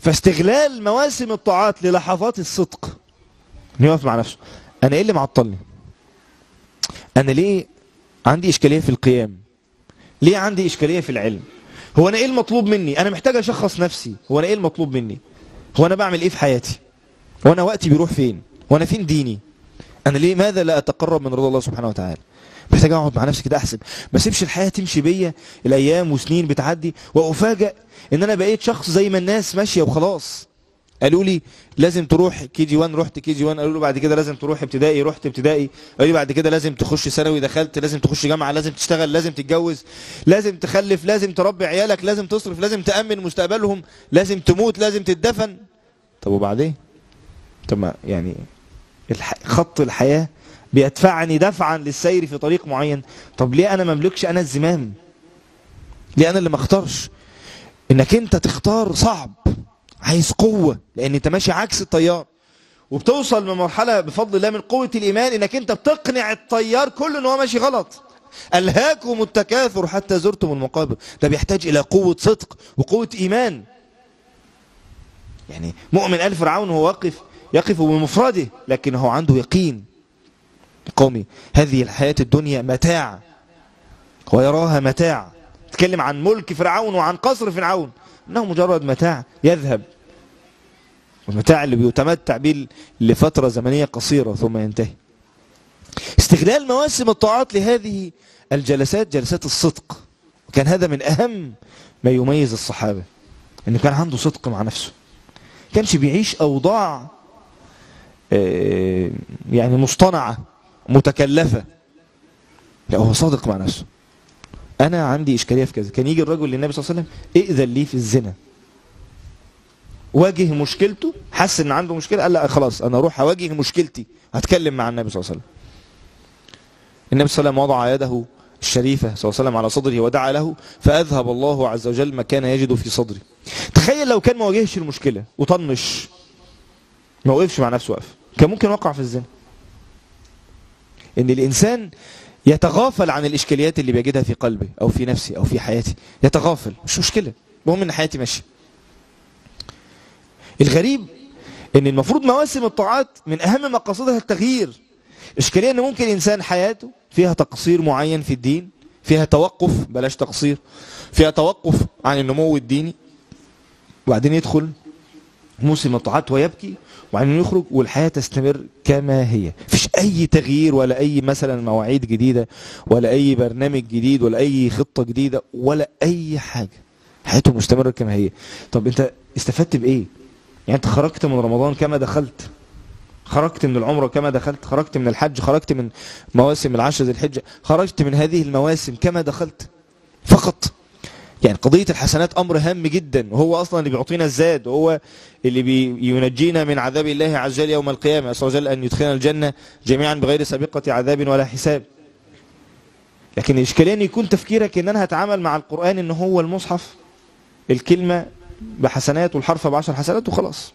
فاستغلال مواسم الطاعات للحظات الصدق، يقف مع نفسه، انا ايه اللي معطلني؟ انا ليه عندي اشكالية في القيام؟ ليه عندي اشكالية في العلم؟ هو انا ايه المطلوب مني؟ انا محتاج اشخص نفسي، هو انا ايه المطلوب مني؟ هو انا بعمل ايه في حياتي؟ هو انا وقتي بيروح فين؟ هو انا فين ديني؟ انا ليه ماذا لا اتقرب من رضا الله سبحانه وتعالى؟ محتاج اقعد مع نفسي كده احسب، ما اسيبش الحياه تمشي بيا الايام وسنين بتعدي وافاجئ ان انا بقيت شخص زي ما الناس ماشيه وخلاص. قالوا لي لازم تروح كي جي 1، رحت كي جي 1. قالوا له بعد كده لازم تروح ابتدائي، رحت ابتدائي. قالوا لي بعد كده لازم تخش ثانوي، دخلت. لازم تخش جامعه، لازم تشتغل، لازم تتجوز، لازم تخلف، لازم تربي عيالك، لازم تصرف، لازم تامن مستقبلهم، لازم تموت، لازم تدفن. طب وبعدين؟ طب ما يعني خط الحياه بيدفعني دفعا للسير في طريق معين. طب ليه انا ما املكش انا الزمام؟ ليه انا اللي ما اختارش؟ انك انت تختار صعب، عايز قوة، لان انت ماشي عكس التيار. وبتوصل لمرحلة بفضل الله من قوة الايمان انك انت بتقنع التيار كله ان هو ماشي غلط. الهاكم التكاثر حتى زرتم المقابر. ده بيحتاج الى قوة صدق وقوة ايمان. يعني مؤمن آل فرعون هو يقف بمفرده، لكن هو عنده يقين. قومي هذه الحياة الدنيا متاع ويراها متاع. تكلم عن ملك فرعون وعن قصر فرعون انه مجرد متاع يذهب، والمتاع اللي بيتمتع به لفترة زمنية قصيرة ثم ينتهي. استغلال مواسم الطاعات لهذه الجلسات، جلسات الصدق، وكان هذا من أهم ما يميز الصحابة، انه كان عنده صدق مع نفسه. كانش بيعيش أوضاع يعني مصطنعة متكلفة، لا هو صادق مع نفسه. أنا عندي إشكالية في كذا. كان يجي الرجل للنبي صلى الله عليه وسلم ائذن لي في الزنا، واجه مشكلته، حس ان عنده مشكلة، قال لا خلاص انا اروح اواجه مشكلتي، هتكلم مع النبي صلى الله عليه وسلم. النبي صلى الله عليه وسلم وضع يده الشريفة صلى الله عليه وسلم على صدره ودعا له، فأذهب الله عز وجل ما كان يجد في صدره. تخيل لو كان ما واجهش المشكلة وطنش، ما وقفش مع نفسه وقف، كان ممكن وقع في الزنا. ان الانسان يتغافل عن الاشكاليات اللي بيجدها في قلبه او في نفسه او في حياته، يتغافل، مش مشكلة، المهم ان حياتي ماشيه. الغريب ان المفروض مواسم الطاعات من اهم مقاصدها التغيير. اشكالية ان ممكن انسان حياته فيها تقصير معين في الدين، فيها توقف، بلاش تقصير، فيها توقف عن النمو الديني، وبعدين يدخل موسم الطاعات ويبكي، وبعدين يخرج والحياة تستمر كما هي، مفيش اي تغيير ولا اي مثلا مواعيد جديدة ولا اي برنامج جديد ولا اي خطة جديدة ولا اي حاجة، حياته مستمرة كما هي. طب انت استفدت بايه؟ يعني انت خرجت من رمضان كما دخلت، خرجت من العمرة كما دخلت، خرجت من الحج، خرجت من مواسم العشر ذي الحجة، خرجت من هذه المواسم كما دخلت فقط. يعني قضية الحسنات أمر هام جدا، وهو أصلا اللي بيعطينا الزاد، وهو اللي بينجينا من عذاب الله عز وجل يوم القيامة. أسأل الله أن يدخلنا الجنة جميعا بغير سابقة عذاب ولا حساب. لكن الإشكالية أن يكون تفكيرك أن أنا هتعامل مع القرآن أنه هو المصحف، الكلمة بحسنات والحرف ب10 حسنات وخلاص،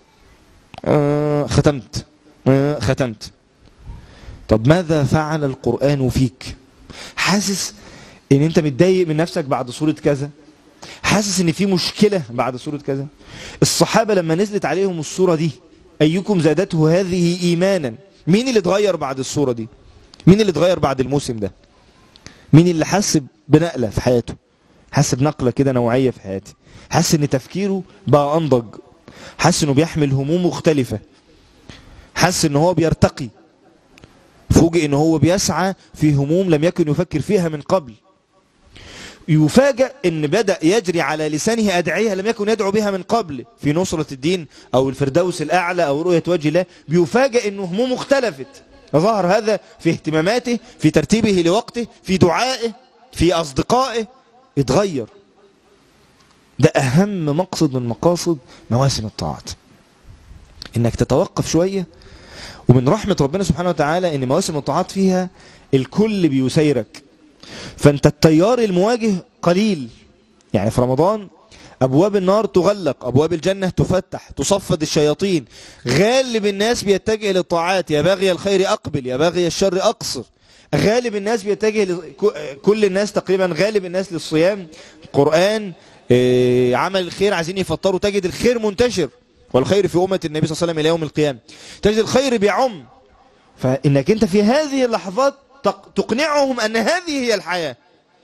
ختمت. طب ماذا فعل القرآن فيك؟ حاسس ان انت متضايق من نفسك بعد سورة كذا؟ حاسس ان في مشكلة بعد سورة كذا؟ الصحابة لما نزلت عليهم السورة دي، ايكم زادته هذه ايمانا، مين اللي اتغير بعد السورة دي؟ مين اللي اتغير بعد الموسم ده؟ مين اللي حس بنقلة في حياته؟ حس بنقلة كده نوعية في حياته، حس ان تفكيره بقى انضج، حس انه بيحمل هموم مختلفة، حس ان هو بيرتقي، فوجئ ان هو بيسعى في هموم لم يكن يفكر فيها من قبل. يفاجأ ان بدأ يجري على لسانه أدعية لم يكن يدعو بها من قبل في نصرة الدين او الفردوس الأعلى او رؤية وجه الله. بيفاجأ انه همومه اختلفت، ظهر هذا في اهتماماته، في ترتيبه لوقته، في دعائه، في أصدقائه، اتغير. ده أهم مقصد من مقاصد مواسم الطاعات، انك تتوقف شوية. ومن رحمة ربنا سبحانه وتعالى ان مواسم الطاعات فيها الكل بيسيرك، فانت التيار المواجه قليل. يعني في رمضان ابواب النار تغلق، ابواب الجنة تفتح، تصفد الشياطين، غالب الناس بيتجه للطاعات، يا باغي الخير اقبل يا باغي الشر اقصر. غالب الناس بيتجه كل الناس تقريبا، غالب الناس للصيام، قرآن، عمل الخير عايزين يفطروا، تجد الخير منتشر، والخير في أمة النبي صلى الله عليه وسلم إلى يوم القيامة، تجد الخير بيعم. فإنك أنت في هذه اللحظات تقنعهم أن هذه هي الحياة،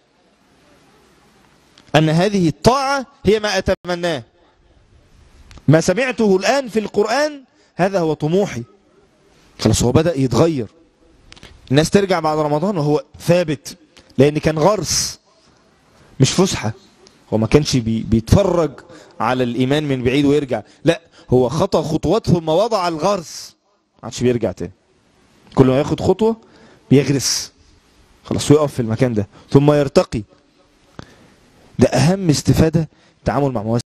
أن هذه الطاعة هي ما أتمناه، ما سمعته الآن في القرآن هذا هو طموحي. خلاص هو بدأ يتغير. الناس ترجع بعد رمضان وهو ثابت، لأن كان غرس مش فسحة. هو ما كانش بيتفرج على الإيمان من بعيد ويرجع، لا هو خطى خطوات ثم وضع الغرس، ما عادش بيرجع تاني. كل ما ياخد خطوة بيغرس، خلاص ويقف في المكان ده ثم يرتقي. ده أهم استفادة التعامل مع مواسم